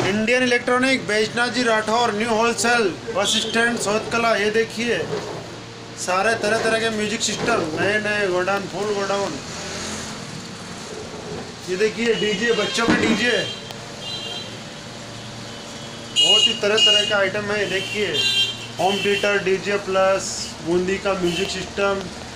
Indian electronic, Baijnath ji Rathore, new wholesale, bus stand, Sautkala. ये देखिए सारे तरह तरह के म्यूजिक सिस्टम, नए नए गोडाउन, फुल गोडाउन। ये देखिए डीजे, बच्चों के डीजे, बहुत ही तरह तरह का आइटम है। ये देखिए home theatre, DJ plus, Bundi का म्यूजिक सिस्टम,